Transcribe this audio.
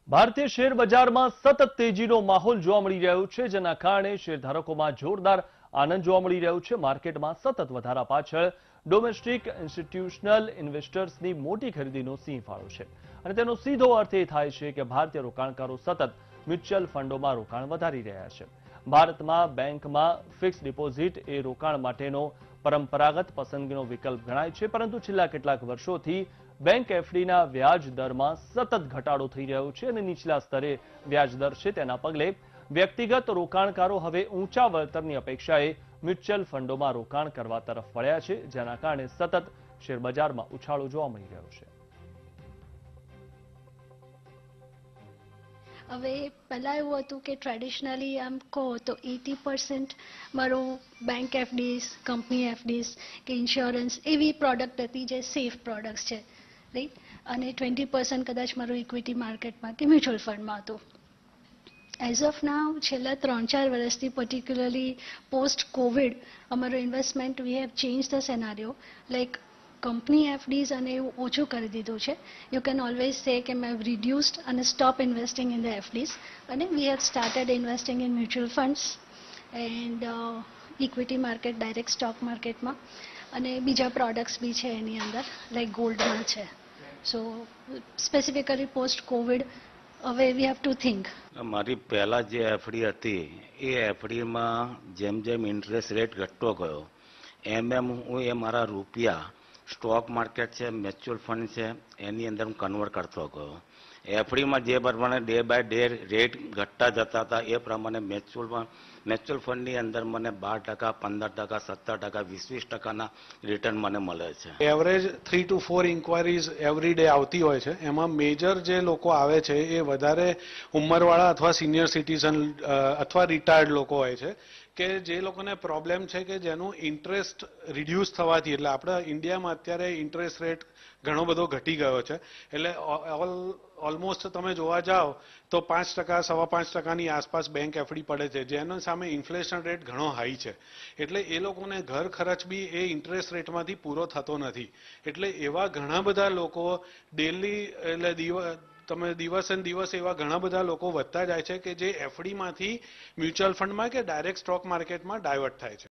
ભારતીય શેર બજારમાં સતત તેજીનો માહોલ જોવા મળી રહ્યો છે, જેના કારણે શેરધારકોમાં જોરદાર આનંદ જોવા મળી રહ્યો છે। માર્કેટમાં સતત વધારા પાછળ ડોમેસ્ટિક ઇન્સ્ટિટ્યુશનલ ઇન્વેસ્ટર્સની મોટી ખરીદીનો સિંહ ફાળો છે અને તેનો સીધો અર્થ એ થાય છે કે ભારતીય રોકાણકારો સતત મ્યુચ્યુઅલ ફંડોમાં રોકાણ વધારી રહ્યા છે। ભારતમાં બેંકમાં ફિક્સ ડિપોઝિટ એ રોકાણ માટેનો પરંપરાગત પસંદગીનો વિકલ્પ ગણાય છે, પરંતુ છેલ્લા કેટલાક વર્ષોથી બેંક એફડીના વ્યાજ દરમાં સતત ઘટાડો થઈ રહ્યો છે અને નીચલા સ્તરે વ્યાજ દર છે, તેના પગલે વ્યક્તિગત રોકાણકારો હવે ઊંચા વળતરની અપેક્ષાએ મ્યુચ્યુઅલ ફંડોમાં રોકાણ કરવા તરફ વળ્યા છે, જેના કારણે સતત શેરબજારમાં ઉછાળો જોવા મળી રહ્યો છે। હવે પહેલાં એવું હતું કે ટ્રેડિશનલી આમ કહો તો 80% મારું બેંક એફડીઝ, કંપની એફડીઝ કે ઇન્સ્યોરન્સ એવી પ્રોડક્ટ હતી જે સેફ પ્રોડક્ટ્સ છે, રાઈટ, અને 20% કદાચ મારું ઇક્વિટી માર્કેટમાં કે મ્યુચ્યુઅલ ફંડમાં હતું। એઝ ઓફ નાઉ છેલ્લા 3-4 વર્ષથી પર્ટિક્યુલરલી પોસ્ટ કોવિડ અમારું investment we have change the scenario, like company FDs અને એવું ઓછું કરી દીધું છે। યુ કેન ઓલવેઝ સે કે મેં રિડ્યુસ્ડ અને stop investing in the FDs અને we have started investing in mutual funds and equity market, direct stock માર્કેટમાં, અને બીજા પ્રોડક્ટ્સ બી છે એની અંદર, લાઈક ગોલ્ડમાં છે। સો સ્પેસિફિકલી પોસ્ટ કોવિડ હવે વી હેવ ટુ થિંક। મારી પહેલાં જે એફડી હતી એ એફડીમાં જેમ જેમ ઇન્ટરેસ્ટ રેટ ઘટતો ગયો એમ હું એ મારા રૂપિયા સ્ટોક માર્કેટ છે, મ્યુચ્યુઅલ ફંડ છે, એની અંદર હું કન્વર્ટ કરતો ગયો। એફડીમાં જે પ્રમાણે ડે બાય ડે રેટ ઘટતા જતા હતા એ પ્રમાણે મ્યુચ્યુઅલ ફંડની અંદર મને 12%, 15%, 17%, 20% રિટર્ન મને મળે છે। Average 3 to 4 inquiries every day આવતી હોય છે। એમાં મેજર જે લોકો આવે છે એ વધારે ઉંમરવાળા અથવા સિનિયર સિટીઝન અથવા રિટાયર્ડ લોકો હોય છે કે જે લોકોને પ્રોબ્લેમ છે કે જેનું ઇન્ટરેસ્ટ રિડ્યુસ થવાથી, એટલે આપણા ઇન્ડિયામાં અત્યારે ઇન્ટરેસ્ટ રેટ ઘણો બધો ઘટી ગયો છે, એટલે ઓલમોસ્ટ તમે જોવા જાઓ તો 5%, 5.25%ની આસપાસ બેંક એફડી પડે છે, જેના સામે ઇન્ફ્લેશન રેટ ઘણો હાઈ છે, એટલે એ લોકોને ઘર ખર્ચ બી એ ઇન્ટરેસ્ટ રેટમાંથી પૂરો થતો નથી। એટલે એવા ઘણા બધા લોકો ડેલી, એટલે તમે દિવસે ને દિવસે એવા ઘણા બધા લોકો વધતા જાય છે કે જે એફડીમાંથી મ્યુચ્યુઅલ ફંડમાં કે ડાયરેક્ટ સ્ટોક માર્કેટમાં ડાયવર્ટ થાય છે।